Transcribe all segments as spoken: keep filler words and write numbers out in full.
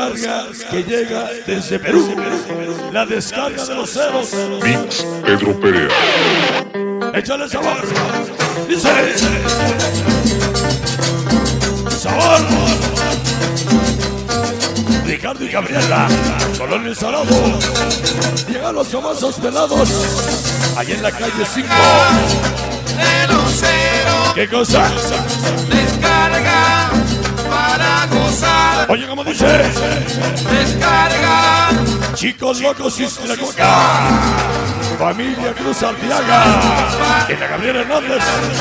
descarga que llega desde Perú. La descarga de los ceros. Mix Pedro Perea. Échale sabor. Dice. Sabor. Ricardo y Gabriela. Colonia El Salado. Llegan los famosos pelados. Allá en la calle cinco. De los ceros. ¿Qué cosa? Descarga para gozar. Oye, ¿cómo dice? Descarga. Chicos locos y la coca. Familia Cruz Arteaga. En la Gabriela Hernández.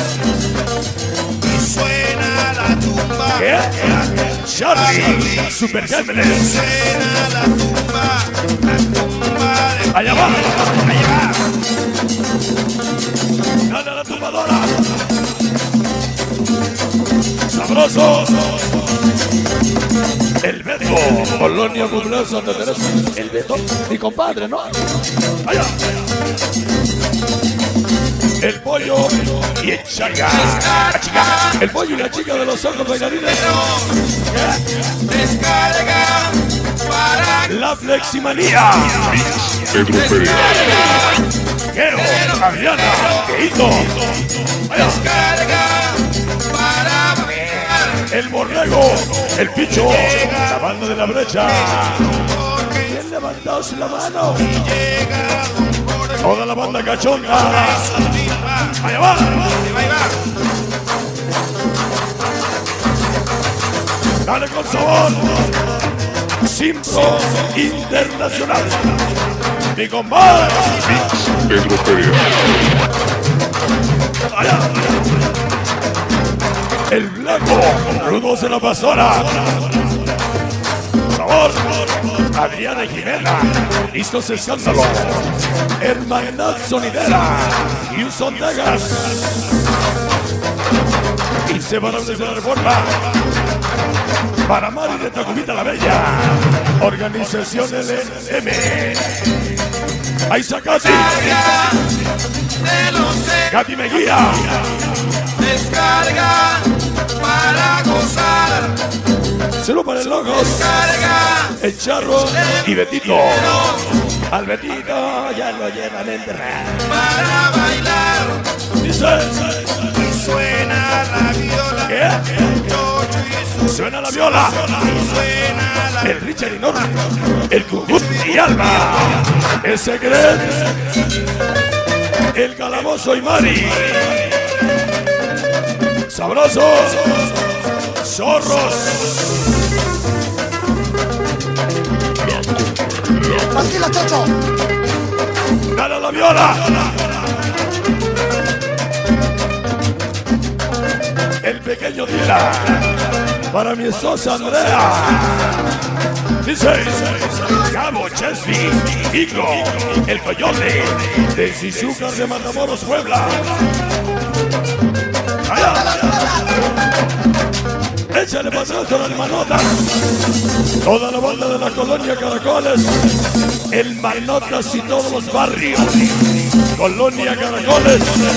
Y suena la tumba. ¿Qué? Charlie. Super Gémenes. Suena la tumba. La tumba de... Allá va. Allá va. Gana la tumbadora. Sabroso. El Beto. Colonia Popular Santa Teresa. El Beto. Mi compadre, ¿no? Allá. El pollo y el chaga. La chica. El pollo y la chica de los ojos bailarines. Descarga para... La fleximanía. Mix Pedro Perea. Geo, Adriana, Keito. Allá. Descarga para bailar. El borrego, el picho, la banda de la brecha. ¿Quién levantó la mano? Toda la banda cachonda. Allá va. Dale con sabor. Simpro Internacional. Mi compadre. Mix Pedro Perea. Allá. El blanco, Rudos en la Pastora. Sabor, Adriana y Jimena, listos escándalo. Hermandad Sonidera, Houston Dagas. Inseparables de la Reforma. Para Mari de Tacubita la Bella. Organización L M. Ahí Zacati. Katy Mejía. Descarga para gozar. Celo para el Logos. Descarga. El Charro y Betito. Al Betito ya lo llevan a enterrar. Para bailar. Dice. Y suena la viola. ¿Qué? Suena la viola. Suena la... El Richard y Norma. El Cucut y Alma. El Secret. El Calabozo y Mari. Sabrosos. Zorros. Tranquila, Chocho. Dale a la viola. El pequeño Dila. Para mi esposa Andrea. Dice. Cabo Chesney. Iglo. El Coyote. De Zizúcar de Matamoros, Puebla. Allá. Échale para atrás a las manotas. Toda la banda de la colonia Caracoles. El Manotas y todos los barrios. Colonia Caracoles.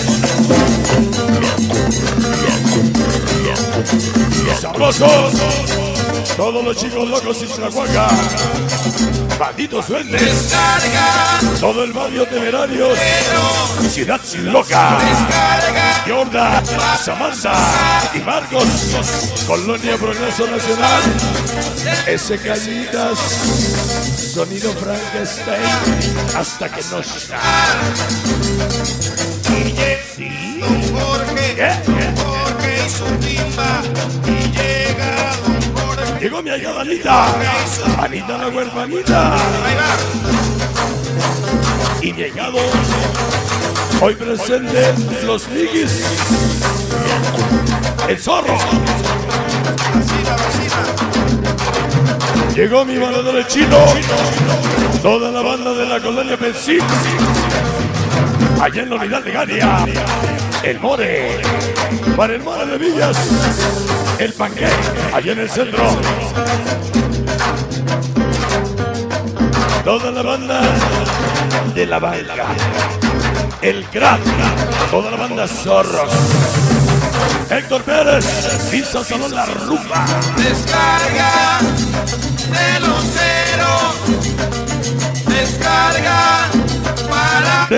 Sabrosos. Todos los chicos locos y Tlahuaca. Banditos duendes. Descarga. Todo el barrio Temerarios. Ciudad Loca. Descarga. Yorda, Samantha y Marcos. Colonia Progreso Nacional. Ese Cañitas. Sonido Frankenstein. Hasta que no está. Sí. Don Jorge. ¿Qué? Jorge y su timba. Y llega Don Jorge. Llegó mi hija Anita. Anita la huerfanita. Ahí va. Y llegado. Hoy presente los Miguis. El Zorro. Vacila, vacila. Llegó mi valedor el Chino. Toda la banda de la colonia Pensín. Allá en la unidad de Gania. El More. Para el More de Villas. El Panque. Allá en el centro. Toda la banda de la banca. El Crack. Toda la banda Zorros. Héctor Pérez. Pizza Salón La Rumba. Descarga de los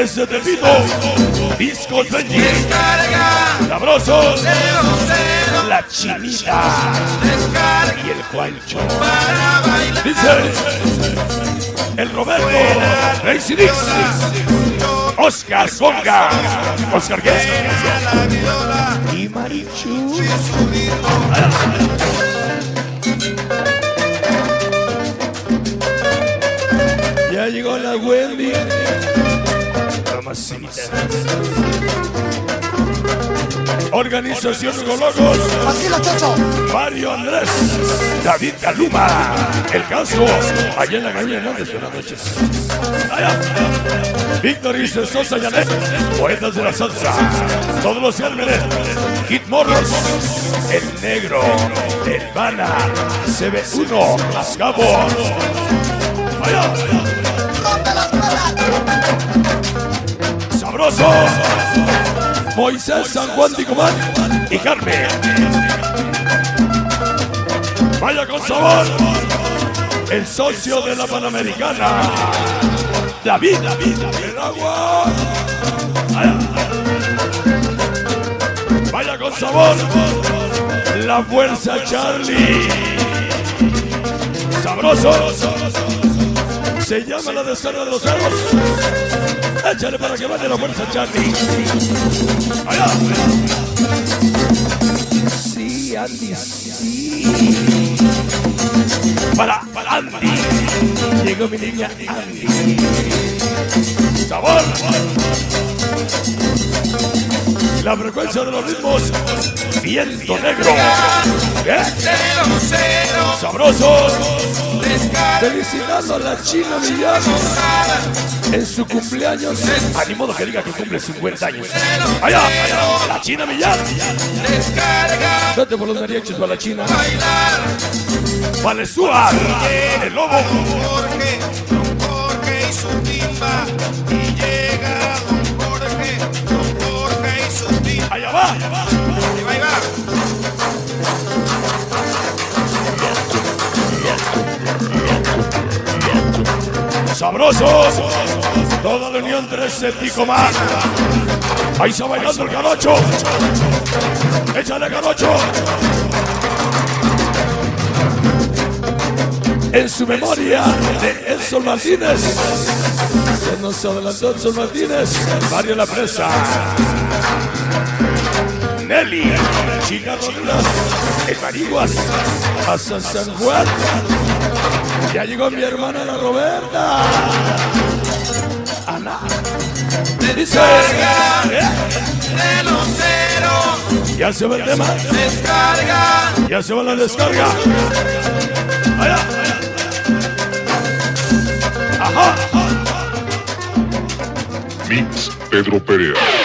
Desde Tepito, Discos Benji, Descarga. Sabrosos, Cero, cero. La Chinita Descarga. y el Juancho. Para bailar. Dice el Roberto, Crazy Dix, Oscar Conga, Oscar Suena Guess la viola. y Marichu. Y su ritmo. Ya llegó la Wendy. Mamacita. Organización Gologos. Así la chocho. Mario Andrés, David Caluma, El Caso, allá en la calle Hernández, buenas noches. Allá. Víctor y Sosa Yanet, Poetas de la Salsa, todos los Cármenes, Kid Morros, El Negro, El Vana, C B uno, Mascabo. Allá. Sabroso, Moisés San Juan Ticumán y Carmen. Vaya con sabor, el socio de la Panamericana, David, David, el agua. Vaya con sabor, la fuerza Charlie. Sabroso, se llama la descarga de los cerros. Échale para que vaya la fuerza Charlie. Allá. Sí, Andy, sí. Para, para Andy. Llegó mi niña Andy. Sabor. La frecuencia de los ritmos. Viento negro. ¿Eh? Cero, cero. Sabroso. Descarga. Felicitando a la China Millán en su cumpleaños. A ni modo que diga que cumple cincuenta años. Allá, allá, la China Millán. Descarga. Vete por los mariachis para la China. Bailar. Para el Stuart, el lobo. Jorge, don Jorge y su timba. Y llega don Jorge, don Jorge y su timba. Allá va, allá va. Ahí va, ahí va. Sabroso. Toda la unión trece pico más. Ahí está bailando el Canocho. Échale, Canocho. En su memoria de Edson Martínez. Se nos adelantó Edson Martínez. Mario La Presa. Nelly. Chica Rodríguez. El Mariguas. Hasta San Juan. Ya llegó mi hermana la Roberta. Ana. Dice. ¿Eh? Cero, cero. Ya se va el tema. Descarga. Ya se va la descarga. Allá, allá. Ajá. Mix Pedro Perea.